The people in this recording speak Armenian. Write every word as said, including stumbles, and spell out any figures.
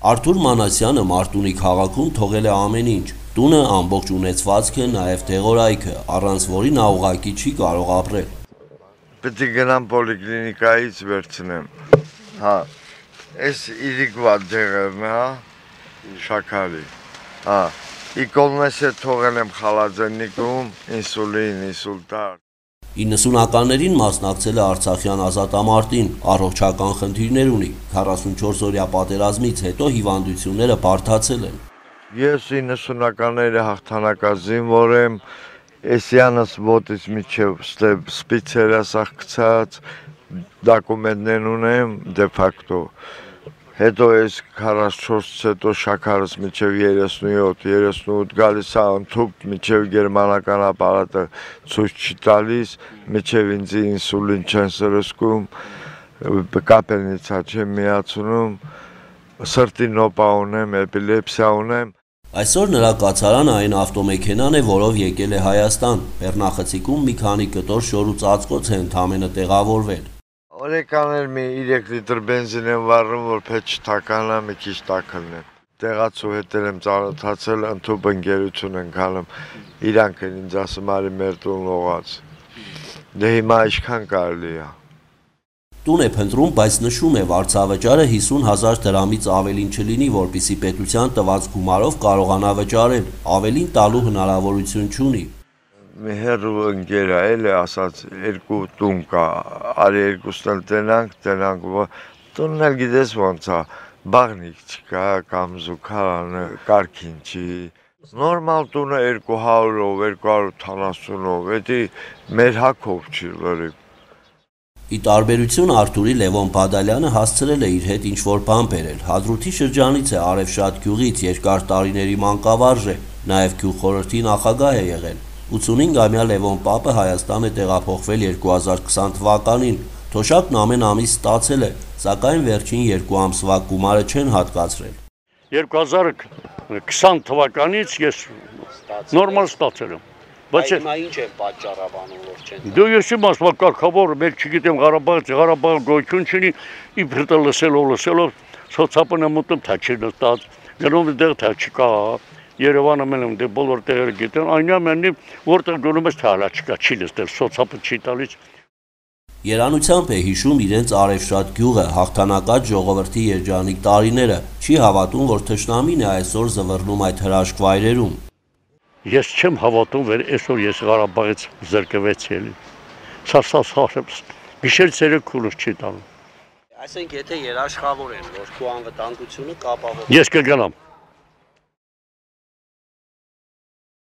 Արթուր Մանասյանը Մարտունի քաղաքում թողել է ամեն ինչ, տունը, ամբողջ ունեցվածքը, նաև դեղորայքը, առանց որի նա ուղղակի չի կարող ապրել։ Պետք է գնամ պոլիկլինիկայից վերցնեմ։ Հա, այս իրիկվա դեղերն է, հա, շաքարի։ Հա, Իկոլնես է թողել եմ խալաձեննիկում, ինսուլին, ինսուլտար։ իննսունականներին մասնակցել է Արցախյան ազատամարտին, առողջական խնդիրներ ունի, քառասունչորս օրյա պատերազմից հետո հիվանդությունները բարդացել են։ Ես իննսունականների հաղթանակած զինվոր եմ, էսյանս ոտից միջև սպիցերս աղկցած, դոկումենտներ ունեմ դե ֆակտո։ Հետո ես քառասունչորսից հետո շաքարս միջև երեսունյոթ, երեսունութ գալիս է ընդհուպ միջև գերմանական ապարատը ցույց չի տալիս, միջև ինձ ինսուլին չեն սրսկում, կապելնիցա չեմ միացնում, սրտի նոպա ունեմ, էպիլեպսիա ունեմ։ Այսօր նրա կացարանը այն ավտոմեքենան է, որով եկել է Հայաստան, Բեռնախցիկում մի քանի կտոր շոր ու ծածկոց է ընդամենը տեղավորվել։ Օրեքաներ մի երեք լիտր բենզին եմ վառում, որ փետ չթականա, մի քիչ տաքլնեմ։ Տեղացու հետել եմ ծանոթացել, ընդհուպ ընկերություն ենք անում, իրանք են ինձ ասում արի մեր տուն լողաց։ Դե հիմա ինչքան կարելի է։ Տուն է փնտրում, բայց նշում է վարձավճարը հիսուն հազար դրամից ավելին չլինի, որպեսզի պետության տված գումարով կարողանա վճարել, ավելին տալու հնարավորություն չունի։ Մի հեռու ընկեր է, էլ է ասաց երկու տուն կա, արի երկուսն էլ տնանք, տնանք, տունն էլ գիտես ոնց է, բաղնիկ չկա, կամ զուգարանը, կարգին չի։ Նորմալ տունը երկու հարյուրով, երկու հարյուր ութանասունով, էդի մեր հագով չի լրիվ։ Ի տարբերություն Արթուրի Լևոն Բադալյանը հասցրել է իր հետ ինչ-որ բան բերել, Հադրութի շրջանից է, Արևշատ գյուղից, երկար տարիների մանկավարժ է, նաև գյուղ խորհրդի նախագահ է եղել։ ութսունհինգամյա Լևոն Պապը Հայաստան է տեղափոխվել երկու հազար քսան թվականին, թոշակն ամեն ամիս ստացել է, սակայն վերջին երկու ամսվա գումարը չեն հատկացրել։ երկու հազար քսան թվականից ես նորմալ ստացել եմ։ Բայց հիմա ինչ է պատճառաբանում, որ չեն։ Դու ես իմ ասում կարգավոր, մեկ չգիտեմ Ղարաբաղ, Ղարաբաղ գոյություն չունի, իբր լսելով, լսելով, սոցապն եմ ուտում, թե չի նստած, գնում դեղ թե չկա, Երևանը մենում դե բոլոր տեղերը գիտեն, այնյամենի որտեղ գնում ես թե հալա չկա, չի լստել, սոցապը չի տալիս։ Երանությամբ է հիշում իրենց Արևշատ գյուղը, հաղթանակած ժողովրդի երջանիկ տարիները, չի հավատում, որ թշնամին է այսօր զվռնում այդ հրաշք վայրերում։ Ես չեմ հավատում, որ այսօր ես Ղարաբաղից զրկվեցի էլի։ Սա սա գիշեր ցերեկ քունս չի տանում։ Այսինքն եթե երաշխավոր են, որ քո անվտանգությունը կապավոր։ Ես կգնամ։